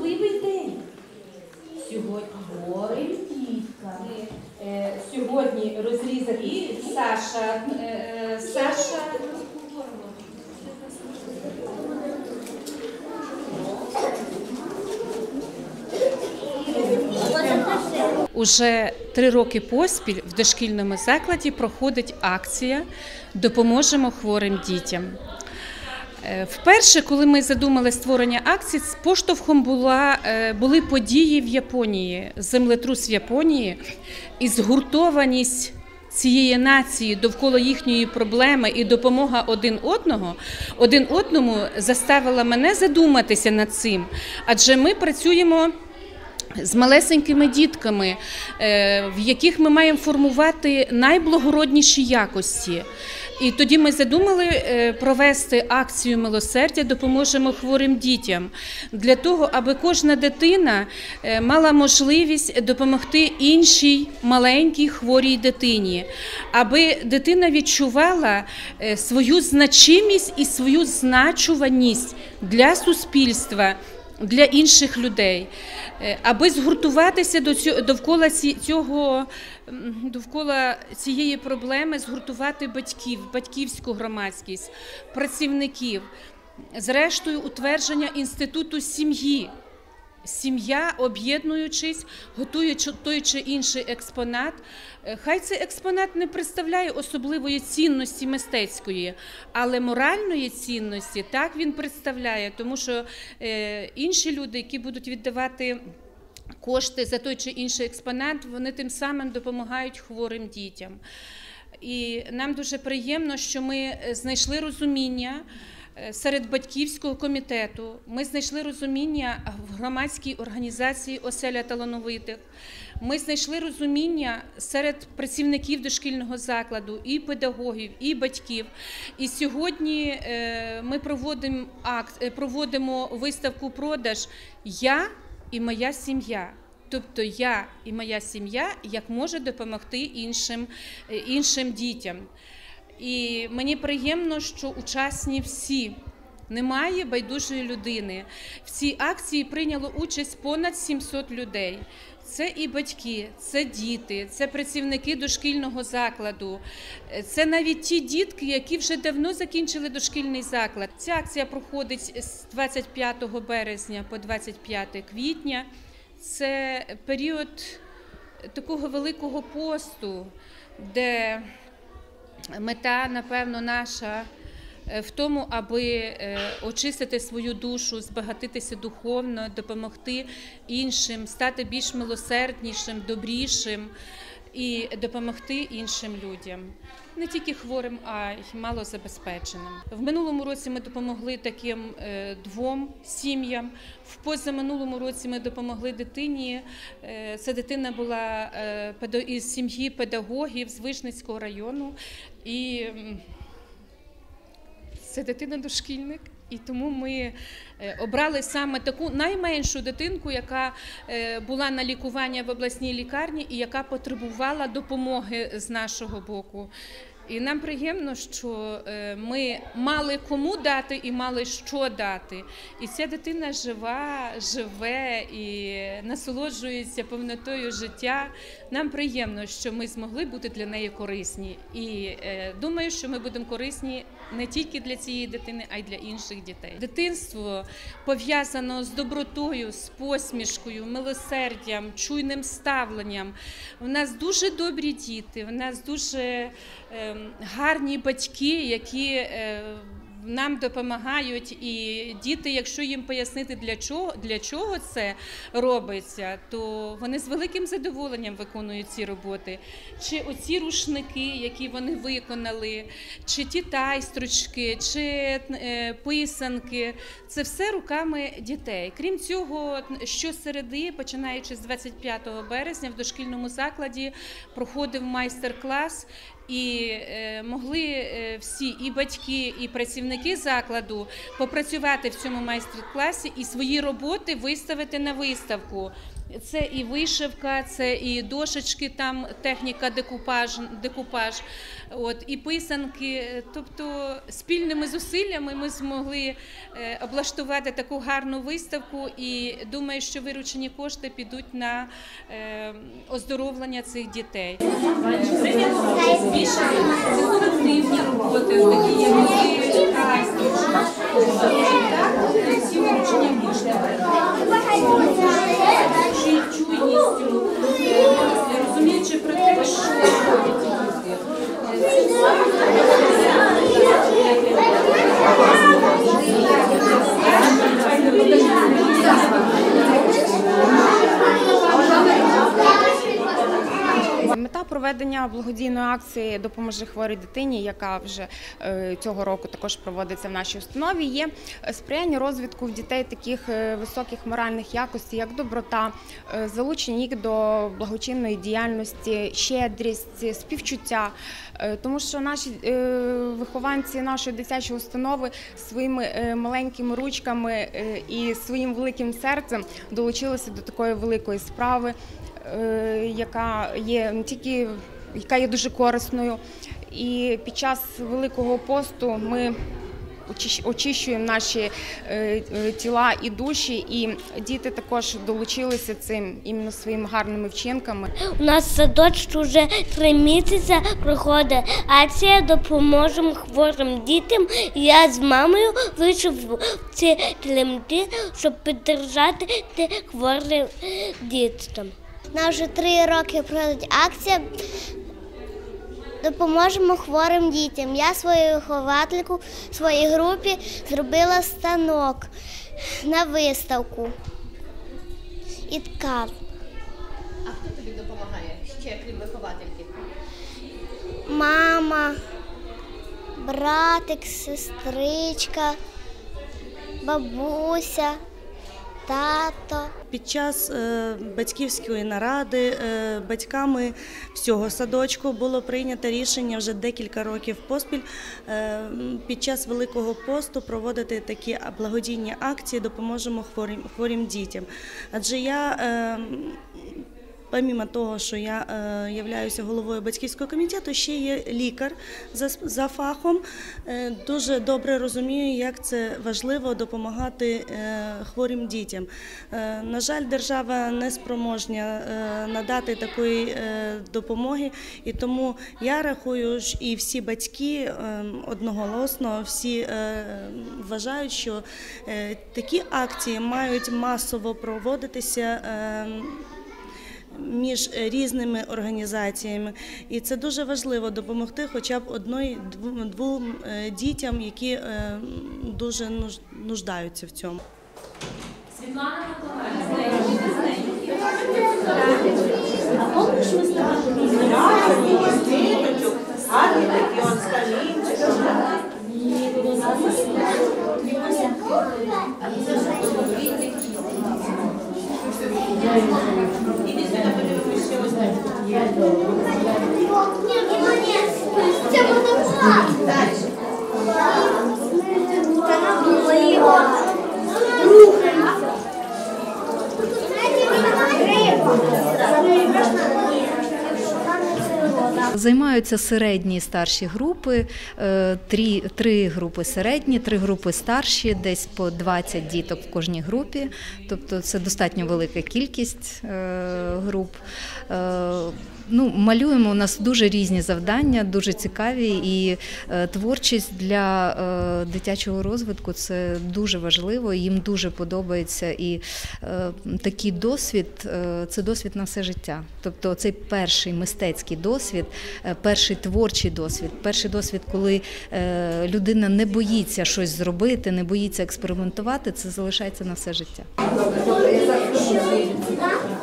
особливий день. Сьогодні хворим діткам. Сьогодні розрізати Саша. Уже 3 роки поспіль в дошкільному закладі проходить акція «Допоможемо хворим дітям». Вперше, коли ми задумали створення акції, поштовхом були події в Японії, землетрус в Японії, і згуртованість цієї нації довкола їхньої проблеми і допомога один одному заставила мене задуматися над цим, адже ми працюємо з малесенькими дітками, в яких ми маємо формувати найблагородніші якості. І тоді ми задумали провести акцію милосердя «Допоможемо хворим дітям» для того, аби кожна дитина мала можливість допомогти іншій маленькій хворій дитині, аби дитина відчувала свою значимість і свою значуваність для суспільства, для інших людей, аби згуртуватися довкола цієї проблеми, згуртувати батьків, батьківську громадськість, працівників, зрештою утвердження інституту сім'ї. Сім'я, об'єднуючись, готує той чи інший експонат. Хай цей експонат не представляє особливої цінності мистецької, але моральної цінності так він представляє, тому що інші люди, які будуть віддавати кошти за той чи інший експонат, вони тим самим допомагають хворим дітям. І нам дуже приємно, що ми знайшли розуміння серед батьківського комітету, ми знайшли розуміння в громадській організації «Оселя талановитих», ми знайшли розуміння серед працівників дошкільного закладу, і педагогів, і батьків. І сьогодні ми проводимо виставку-продаж «Я і моя сім'я». Тобто я і моя сім'я, як може допомогти іншим дітям. І мені приємно, що учасні всі, немає байдужої людини. В цій акції прийняло участь понад 700 людей. Це і батьки, це діти, це працівники дошкільного закладу, це навіть ті дітки, які вже давно закінчили дошкільний заклад. Ця акція проходить з 25 березня по 25 квітня. Це період такого великого посту, де мета, напевно, наша в тому, аби очистити свою душу, збагатитися духовно, допомогти іншим, стати більш милосерднішим, добрішим і допомогти іншим людям. Не тільки хворим, а й малозабезпеченим. В минулому році ми допомогли таким 2 сім'ям. В позаминулому році ми допомогли дитині. Ця дитина була із сім'ї педагогів з Вижницького району. І це дитина-дошкільник. І тому ми обрали саме таку найменшу дитинку, яка була на лікуванні в обласній лікарні і яка потребувала допомоги з нашого боку. І нам приємно, що ми мали кому дати і мали що дати. І ця дитина живе і насолоджується повнотою життя. Нам приємно, що ми змогли бути для неї корисні. І думаю, що ми будемо корисні не тільки для цієї дитини, а й для інших дітей. Дитинство пов'язано з добротою, з посмішкою, милосердям, чуйним ставленням. У нас дуже добрі діти, у нас дуже гарні батьки, які нам допомагають, і діти, якщо їм пояснити, для чого це робиться, то вони з великим задоволенням виконують ці роботи. Чи оці рушники, які вони виконали, чи ті тайстрочки, чи писанки, це все руками дітей. Крім цього, щосереди, починаючи з 25 березня, в дошкільному закладі проходив майстер-клас, і могли всі, і батьки, і працівники закладу попрацювати в цьому майстер-класі і свої роботи виставити на виставку. Це і вишивка, це і дошечки, там техніка декупаж, і писанки. Тобто спільними зусиллями ми змогли облаштувати таку гарну виставку, і думаю, що виручені кошти підуть на оздоровлення цих дітей. Більше колективні роботи, такі є музеї, всі виручені кошти. Чуйністю, розуміючи про те, що мета проведення благодійної акції «Допоможи хворій дитині», яка вже цього року також проводиться в нашій установі, є сприяння розвитку в дітей таких високих моральних якостей, як доброта, залучення їх до благочинної діяльності, щедрість, співчуття. Тому що наші вихованці нашої дитячої установи своїми маленькими ручками і своїм великим серцем долучилися до такої великої справи, яка є не тільки дуже корисною. І під час Великого посту ми очищуємо наші тіла і душі, і діти також долучилися цим іменно своїми гарними вчинками. У нас в садочку вже 3 місяці проходить акція «Допоможемо хворим дітям». Я з мамою вийшов в ці килимки, щоб підтримати хворим дітям. У нас вже 3 роки проходить акція «Допоможемо хворим дітям». Я свою виховательку в своїй групі зробила станок на виставку і ткав. А хто тобі допомагає ще, крім виховательки? Мама, братик, сестричка, бабуся, тато. Під час батьківської наради батьками всього садочку було прийнято рішення вже декілька років поспіль під час Великого посту проводити такі благодійні акції «Допоможемо хворим дітям». Адже я, помимо того, що я являюся головою батьківського комітету, ще є лікар за фахом. Дуже добре розумію, як це важливо допомагати хворим дітям. На жаль, держава не спроможна надати такої допомоги, і тому я рахую, і всі батьки одноголосно всі вважають, що такі акції мають масово проводитися між різними організаціями. І це дуже важливо допомогти хоча б 1-2 дітям, які дуже нуждаються в цьому. Світлана Миколаївна, а помниш ми з тобою? Гарні такі от столінчики. Займаються середні і старші групи, 3 групи середні, 3 групи старші, десь по 20 діток в кожній групі, тобто це достатньо велика кількість груп. Малюємо, у нас дуже різні завдання, дуже цікаві, і творчість для дитячого розвитку – це дуже важливо, їм дуже подобається, і такий досвід – це досвід на все життя. Тобто цей перший мистецький досвід, перший творчий досвід, перший досвід, коли людина не боїться щось зробити, не боїться експериментувати, це залишається на все життя.